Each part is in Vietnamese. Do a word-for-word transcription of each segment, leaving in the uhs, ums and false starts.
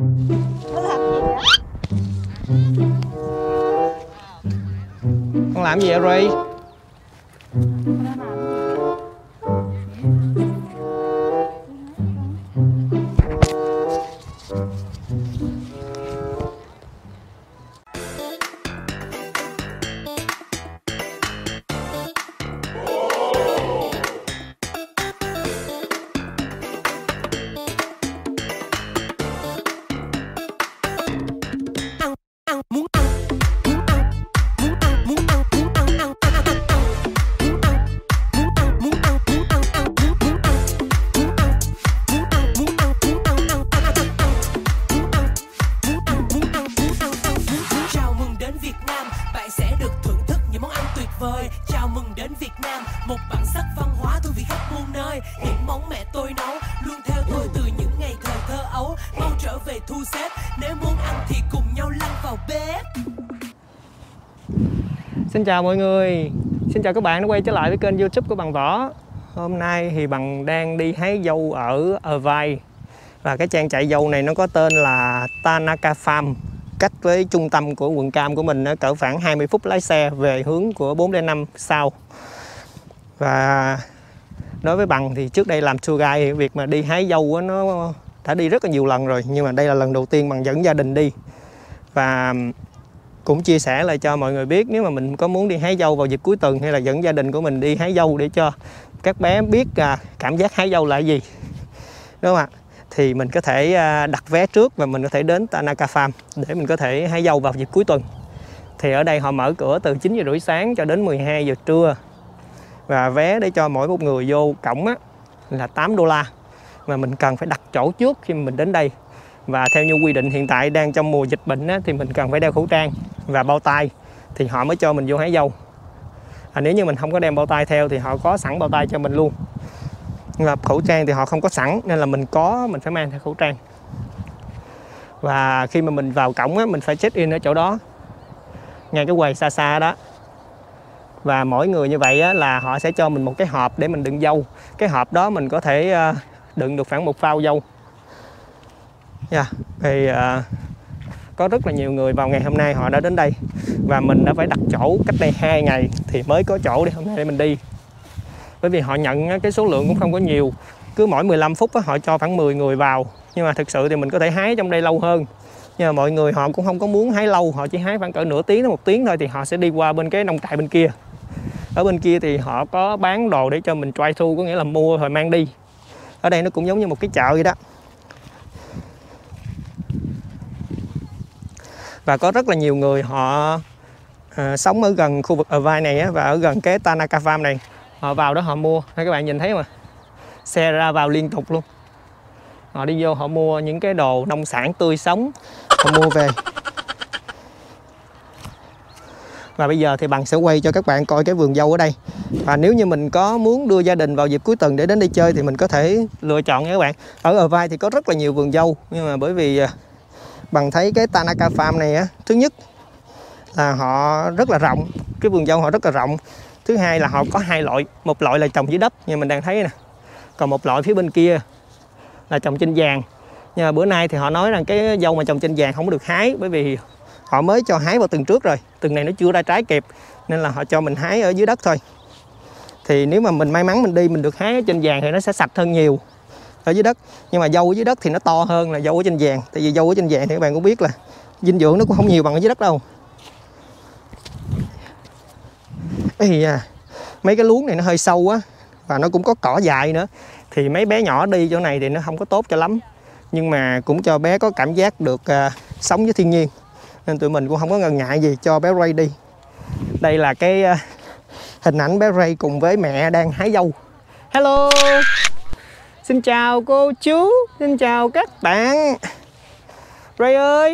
Nó làm gì vậy? Con làm gì vậy Ray? Chào mừng đến Việt Nam, một bản sắc văn hóa thú vị khắp muôn nơi. Những món mẹ tôi nấu luôn theo tôi từ những ngày thời thơ ấu. Mau trở về thu xếp, nếu muốn ăn thì cùng nhau lăn vào bếp. Xin chào mọi người, xin chào các bạn đã quay trở lại với kênh YouTube của Bằng Võ. Hôm nay thì Bằng đang đi hái dâu ở Irvine. Và cái trang trại dâu này nó có tên là Tanaka Farm, cách với trung tâm của quận Cam của mình cỡ khoảng hai mươi phút lái xe về hướng của bốn không năm South. Và đối với Bằng thì trước đây làm tour guide, việc mà đi hái dâu đó, nó đã đi rất là nhiều lần rồi, nhưng mà đây là lần đầu tiên Bằng dẫn gia đình đi. Và cũng chia sẻ lại cho mọi người biết, nếu mà mình có muốn đi hái dâu vào dịp cuối tuần hay là dẫn gia đình của mình đi hái dâu để cho các bé biết à, cảm giác hái dâu là gì, đúng không ạ? Thì mình có thể đặt vé trước và mình có thể đến Tanaka Farm để mình có thể hái dâu vào dịp cuối tuần. Thì ở đây họ mở cửa từ chín giờ rưỡi sáng cho đến mười hai giờ trưa. Và vé để cho mỗi một người vô cổng á, là tám đô la. Và mình cần phải đặt chỗ trước khi mình đến đây. Và theo như quy định hiện tại đang trong mùa dịch bệnh á, thì mình cần phải đeo khẩu trang và bao tay thì họ mới cho mình vô hái dâu. À, nếu như mình không có đem bao tay theo thì họ có sẵn bao tay cho mình luôn. Và khẩu trang thì họ không có sẵn nên là mình có mình phải mang theo khẩu trang. Và khi mà mình vào cổng á, mình phải check in ở chỗ đó, ngay cái quầy xa xa đó. Và mỗi người như vậy á, là họ sẽ cho mình một cái hộp để mình đựng dâu. Cái hộp đó mình có thể uh, đựng được khoảng một phao dâu. Yeah. Thì uh, có rất là nhiều người vào ngày hôm nay họ đã đến đây. Và mình đã phải đặt chỗ cách đây hai ngày thì mới có chỗ để hôm nay để mình đi. Bởi vì họ nhận cái số lượng cũng không có nhiều. Cứ mỗi mười lăm phút họ cho khoảng mười người vào. Nhưng mà thực sự thì mình có thể hái trong đây lâu hơn. Nhưng mà mọi người họ cũng không có muốn hái lâu. Họ chỉ hái khoảng cỡ nửa tiếng đến một tiếng thôi. Thì họ sẽ đi qua bên cái nông trại bên kia. Ở bên kia thì họ có bán đồ để cho mình try thu, có nghĩa là mua rồi mang đi. Ở đây nó cũng giống như một cái chợ vậy đó. Và có rất là nhiều người họ à, sống ở gần khu vực Irvine này á, và ở gần cái Tanaka Farm này. Họ vào đó họ mua, các bạn nhìn thấy mà, xe ra vào liên tục luôn. Họ đi vô họ mua những cái đồ nông sản tươi sống, họ mua về. Và bây giờ thì Bằng sẽ quay cho các bạn coi cái vườn dâu ở đây. Và nếu như mình có muốn đưa gia đình vào dịp cuối tuần để đến đây chơi thì mình có thể lựa chọn nha các bạn. Ở Irvine thì có rất là nhiều vườn dâu, nhưng mà bởi vì Bằng thấy cái Tanaka Farm này á, thứ nhất là họ rất là rộng, cái vườn dâu họ rất là rộng. Thứ hai là họ có hai loại, một loại là trồng dưới đất như mình đang thấy nè, còn một loại phía bên kia là trồng trên vàng. Nhưng mà bữa nay thì họ nói rằng cái dâu mà trồng trên vàng không có được hái, bởi vì họ mới cho hái vào tuần trước rồi, tuần này nó chưa ra trái kịp nên là họ cho mình hái ở dưới đất thôi. Thì nếu mà mình may mắn mình đi mình được hái ở trên vàng thì nó sẽ sạch hơn nhiều ở dưới đất. Nhưng mà dâu ở dưới đất thì nó to hơn là dâu ở trên vàng, tại vì dâu ở trên vàng thì các bạn cũng biết là dinh dưỡng nó cũng không nhiều bằng ở dưới đất đâu. Ê à, mấy cái luống này nó hơi sâu á, và nó cũng có cỏ dại nữa. Thì mấy bé nhỏ đi chỗ này thì nó không có tốt cho lắm. Nhưng mà cũng cho bé có cảm giác được uh, sống với thiên nhiên. Nên tụi mình cũng không có ngần ngại gì cho bé Ray đi. Đây là cái uh, hình ảnh bé Ray cùng với mẹ đang hái dâu. Hello, xin chào cô chú, xin chào các bạn. Ray ơi,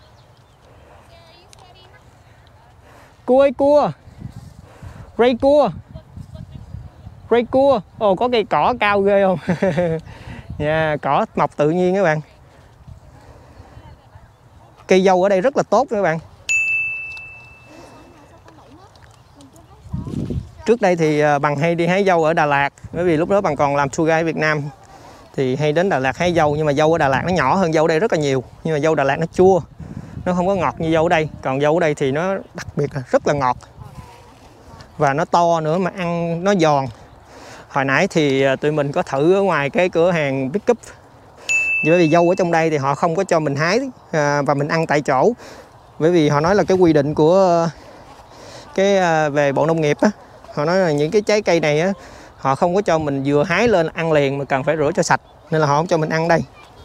cua ơi cua, Ray cua, Ray cua. Ồ, oh, có cây cỏ cao ghê không? Nha, yeah, cỏ mọc tự nhiên các bạn. Cây dâu ở đây rất là tốt các bạn. Trước đây thì Bằng hay đi hái dâu ở Đà Lạt, bởi vì lúc đó Bằng còn làm tour guide ở Việt Nam. thì hay đến Đà Lạt hái dâu, nhưng mà dâu ở Đà Lạt nó nhỏ hơn dâu ở đây rất là nhiều, nhưng mà dâu Đà Lạt nó chua, nó không có ngọt như dâu ở đây. Còn dâu ở đây thì nó đặc biệt là rất là ngọt và nó to nữa, mà ăn nó giòn. Hồi nãy thì tụi mình có thử ở ngoài cái cửa hàng Pickup, bởi vì dâu ở trong đây thì họ không có cho mình hái và mình ăn tại chỗ, bởi vì họ nói là cái quy định của cái về Bộ Nông nghiệp á, họ nói là những cái trái cây này á, họ không có cho mình vừa hái lên ăn liền mà cần phải rửa cho sạch, nên là họ không cho mình ăn đây.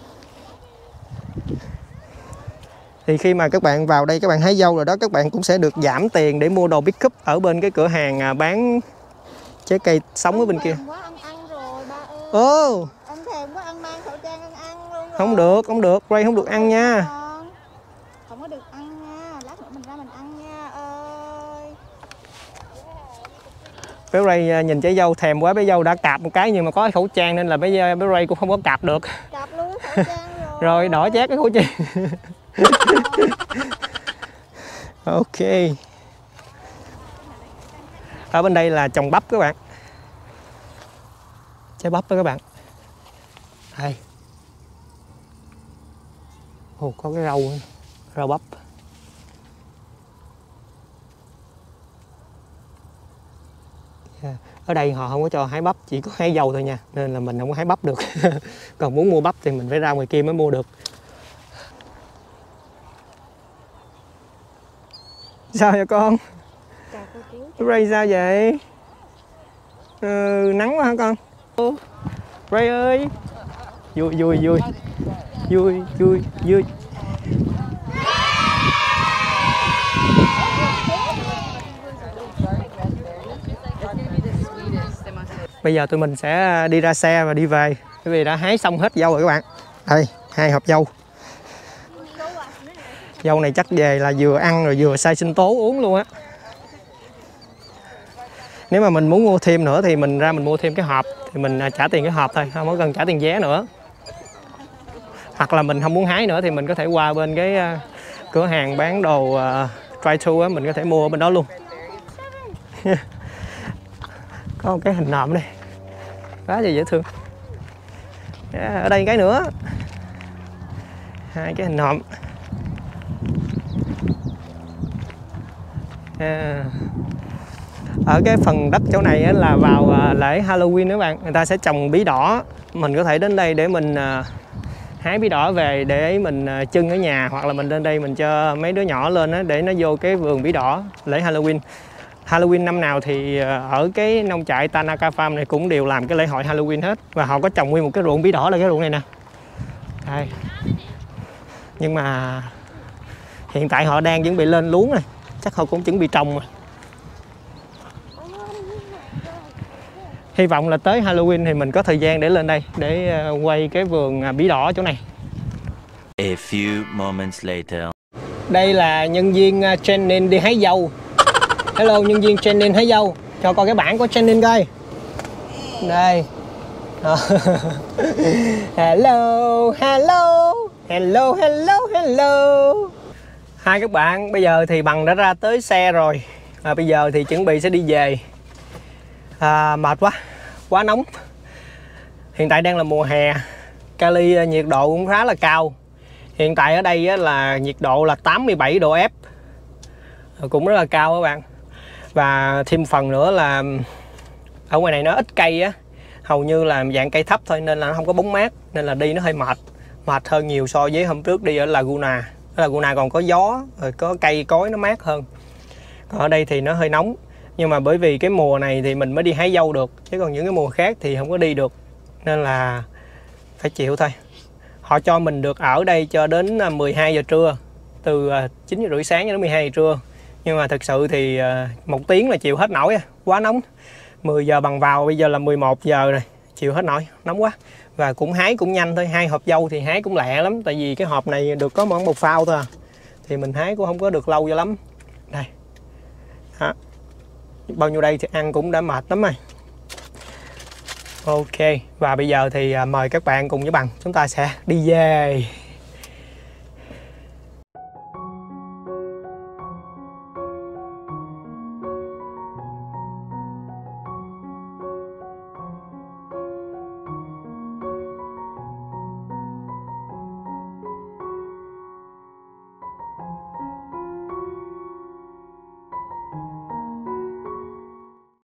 Thì khi mà các bạn vào đây các bạn hái dâu rồi đó, các bạn cũng sẽ được giảm tiền để mua đồ Pickup ở bên cái cửa hàng bán trái cây sống ở bên kia. Quá ăn ăn rồi ba ơi. Ồ, Ăn thèm quá, ăn mang khẩu trang ăn ăn luôn rồi. không được, không được, Ray không được ăn nha. Không có được ăn nha, lát nữa mình ra mình ăn nha ơi. Bé Ray nhìn trái dâu thèm quá, bé dâu đã cạp một cái nhưng mà có cái khẩu trang nên là bé, bé Ray cũng không có cạp được. Cạp luôn cái khẩu trang rồi. Rồi đỏ chét cái khẩu trang. Ok. Ở bên đây là trồng bắp các bạn. Trái bắp đó các bạn. Đây. Ồ, có cái rau, rau bắp. Yeah. Ở đây họ không có cho hái bắp, chỉ có hái dâu thôi nha, nên là mình không có hái bắp được. Còn muốn mua bắp thì mình phải ra ngoài kia mới mua được. Sao vậy con? Ray sao vậy? Ừ, nắng quá hả con? Ray ơi, vui vui vui vui vui vui. Bây giờ tụi mình sẽ đi ra xe và đi về, bởi vì đã hái xong hết dâu rồi các bạn. Đây, hai hộp dâu. Dâu này chắc về là vừa ăn rồi vừa xay sinh tố uống luôn á. Nếu mà mình muốn mua thêm nữa thì mình ra mình mua thêm cái hộp, thì mình trả tiền cái hộp thôi, không có cần trả tiền vé nữa. Hoặc là mình không muốn hái nữa thì mình có thể qua bên cái cửa hàng bán đồ uh, dry to á, mình có thể mua ở bên đó luôn. Có một cái hình nộm đây, quá là dễ thương. Yeah, ở đây cái nữa, hai cái hình nộm. Yeah. Ở cái phần đất chỗ này là vào lễ Halloween các bạn, người ta sẽ trồng bí đỏ. Mình có thể đến đây để mình hái bí đỏ về để mình trưng ở nhà, hoặc là mình lên đây mình cho mấy đứa nhỏ lên để nó vô cái vườn bí đỏ lễ Halloween. Halloween năm nào thì ở cái nông trại Tanaka Farm này cũng đều làm cái lễ hội Halloween hết, và họ có trồng nguyên một cái ruộng bí đỏ là cái ruộng này nè. Đây. Nhưng mà hiện tại họ đang chuẩn bị lên luống này, chắc họ cũng chuẩn bị trồng rồi. Hy vọng là tới Halloween thì mình có thời gian để lên đây để quay cái vườn bí đỏ chỗ này. A few moments later. Đây là nhân viên Jennin đi hái dâu. Hello, nhân viên Jennin hái dâu. Cho coi cái bảng của Jennin coi. Đây. Hello, hello, hello, hello, hello. Hai các bạn, bây giờ thì Bằng đã ra tới xe rồi. Và bây giờ thì chuẩn bị sẽ đi về. À, mệt quá, quá nóng. Hiện tại đang là mùa hè, Cali nhiệt độ cũng khá là cao. Hiện tại ở đây là nhiệt độ là tám mươi bảy độ F, cũng rất là cao các bạn. Và thêm phần nữa là ở ngoài này nó ít cây á, hầu như là dạng cây thấp thôi, nên là nó không có bóng mát, nên là đi nó hơi mệt, mệt hơn nhiều so với hôm trước đi ở Laguna. Ở Laguna còn có gió, rồi có cây cối nó mát hơn. Còn ở đây thì nó hơi nóng. Nhưng mà bởi vì cái mùa này thì mình mới đi hái dâu được, chứ còn những cái mùa khác thì không có đi được, nên là phải chịu thôi. Họ cho mình được ở đây cho đến mười hai giờ trưa, từ chín giờ rưỡi sáng đến mười hai giờ trưa. Nhưng mà thực sự thì một tiếng là chịu hết nổi, quá nóng. Mười giờ Bằng vào, bây giờ là mười một giờ rồi, chịu hết nổi, nóng quá. Và cũng hái cũng nhanh thôi, hai hộp dâu thì hái cũng lẹ lắm, tại vì cái hộp này được có một phao thôi à. Thì mình hái cũng không có được lâu cho lắm. Đây. Đó. Bao nhiêu đây thì ăn cũng đã mệt lắm rồi. Ok, và bây giờ thì mời các bạn cùng với Bằng chúng ta sẽ đi về.